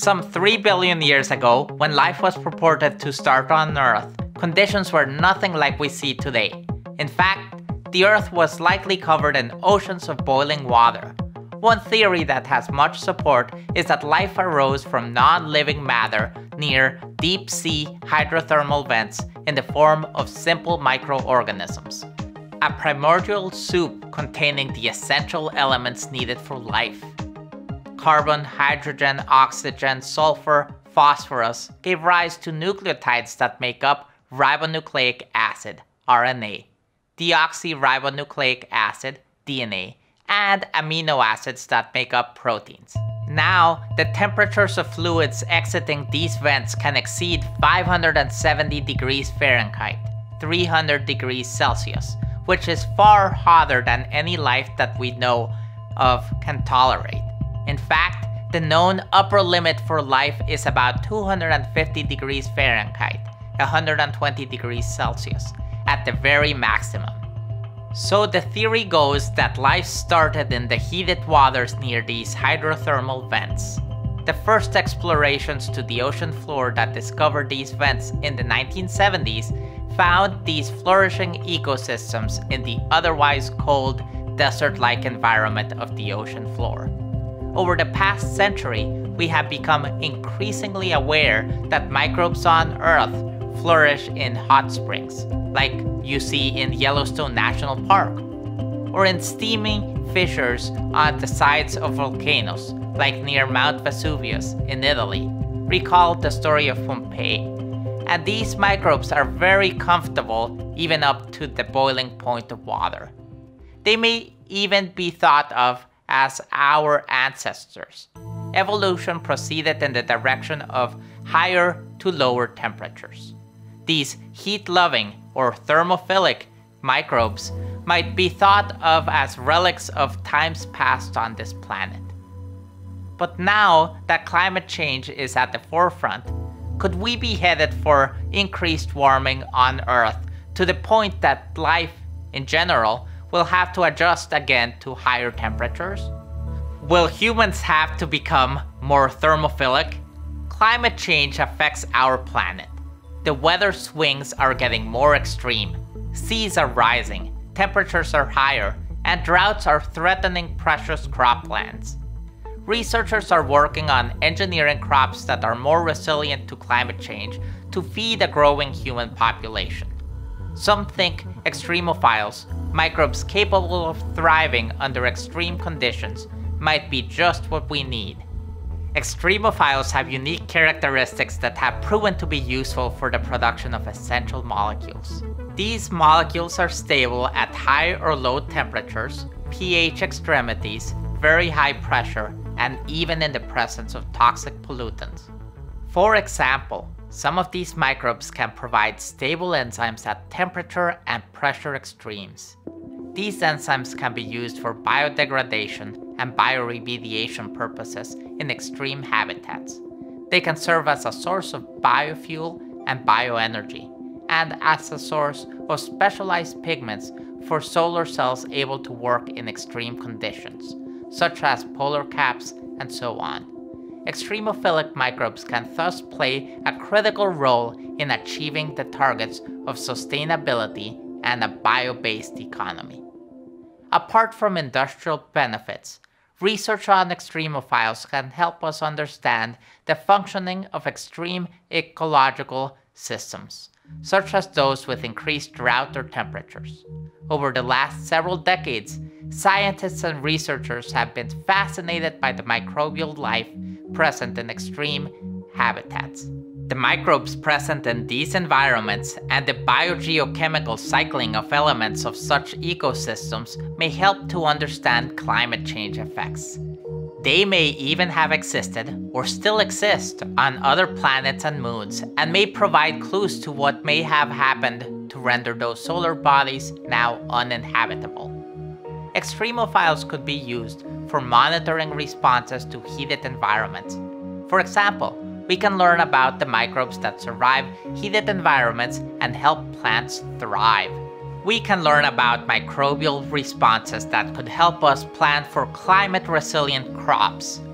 Some 3 billion years ago, when life was purported to start on Earth, conditions were nothing like we see today. In fact, the Earth was likely covered in oceans of boiling water. One theory that has much support is that life arose from non-living matter near deep-sea hydrothermal vents in the form of simple microorganisms. A primordial soup containing the essential elements needed for life. Carbon, hydrogen, oxygen, sulfur, phosphorus gave rise to nucleotides that make up ribonucleic acid, RNA, deoxyribonucleic acid, DNA, and amino acids that make up proteins. Now, the temperatures of fluids exiting these vents can exceed 570 degrees Fahrenheit, 300 degrees Celsius, which is far hotter than any life that we know of can tolerate. In fact, the known upper limit for life is about 250 degrees Fahrenheit, 120 degrees Celsius, at the very maximum. So the theory goes that life started in the heated waters near these hydrothermal vents. The first explorations to the ocean floor that discovered these vents in the 1970s found these flourishing ecosystems in the otherwise cold, desert-like environment of the ocean floor. Over the past century, we have become increasingly aware that microbes on Earth flourish in hot springs, like you see in Yellowstone National Park, or in steaming fissures on the sides of volcanoes, like near Mount Vesuvius in Italy. Recall the story of Pompeii. And these microbes are very comfortable even up to the boiling point of water. They may even be thought of as our ancestors. Evolution proceeded in the direction of higher to lower temperatures. These heat-loving or thermophilic microbes might be thought of as relics of times past on this planet. But now that climate change is at the forefront, could we be headed for increased warming on Earth to the point that life, in general, will have to adjust again to higher temperatures? Will humans have to become more thermophilic? Climate change affects our planet. The weather swings are getting more extreme. Seas are rising, temperatures are higher, and droughts are threatening precious croplands. Researchers are working on engineering crops that are more resilient to climate change to feed a growing human population. Some think extremophiles, microbes capable of thriving under extreme conditions, might be just what we need. Extremophiles have unique characteristics that have proven to be useful for the production of essential molecules. These molecules are stable at high or low temperatures, pH extremities, very high pressure, and even in the presence of toxic pollutants. For example, some of these microbes can provide stable enzymes at temperature and pressure extremes. These enzymes can be used for biodegradation and bioremediation purposes in extreme habitats. They can serve as a source of biofuel and bioenergy, and as a source of specialized pigments for solar cells able to work in extreme conditions, such as polar caps and so on. Extremophilic microbes can thus play a critical role in achieving the targets of sustainability and a bio-based economy. Apart from industrial benefits, research on extremophiles can help us understand the functioning of extreme ecological systems, such as those with increased drought or temperatures. Over the last several decades, scientists and researchers have been fascinated by the microbial life present in extreme habitats. The microbes present in these environments and the biogeochemical cycling of elements of such ecosystems may help to understand climate change effects. They may even have existed, or still exist, on other planets and moons, and may provide clues to what may have happened to render those solar bodies now uninhabitable. Extremophiles could be used for monitoring responses to heated environments. For example, we can learn about the microbes that survive heated environments and help plants thrive. We can learn about microbial responses that could help us plan for climate-resilient crops.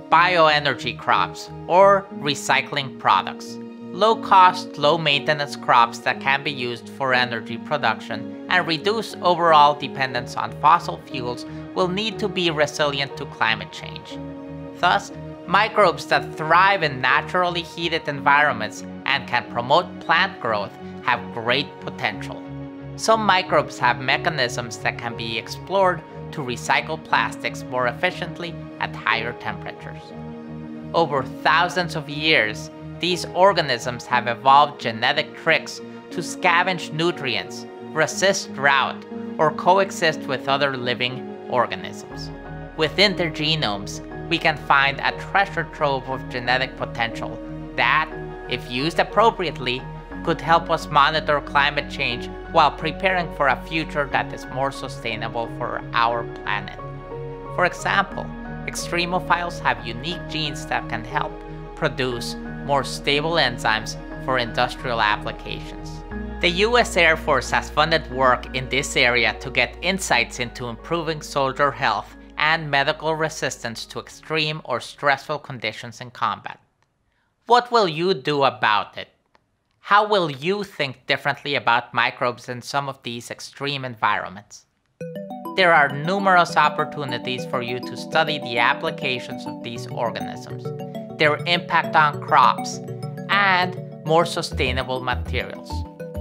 bioenergy crops, or recycling products. Low-cost, low-maintenance crops that can be used for energy production and reduce overall dependence on fossil fuels will need to be resilient to climate change. Thus, microbes that thrive in naturally heated environments and can promote plant growth have great potential. Some microbes have mechanisms that can be explored to recycle plastics more efficiently at higher temperatures. Over thousands of years, these organisms have evolved genetic tricks to scavenge nutrients, resist drought, or coexist with other living organisms. Within their genomes, we can find a treasure trove of genetic potential that, if used appropriately, could help us monitor climate change while preparing for a future that is more sustainable for our planet. For example, extremophiles have unique genes that can help produce more stable enzymes for industrial applications. The US Air Force has funded work in this area to get insights into improving soldier health and medical resistance to extreme or stressful conditions in combat. What will you do about it? How will you think differently about microbes in some of these extreme environments? There are numerous opportunities for you to study the applications of these organisms, their impact on crops, and more sustainable materials.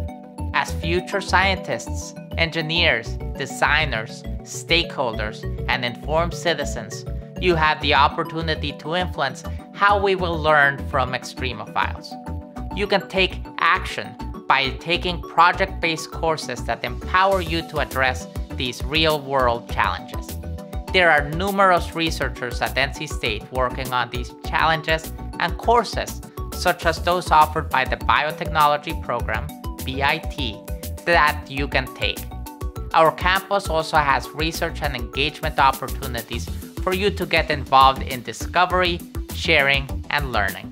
As future scientists, engineers, designers, stakeholders, and informed citizens, you have the opportunity to influence how we will learn from extremophiles. You can take action by taking project-based courses that empower you to address these real-world challenges. There are numerous researchers at NC State working on these challenges and courses, such as those offered by the Biotechnology Program, BIT, that you can take. Our campus also has research and engagement opportunities for you to get involved in discovery, sharing, and learning.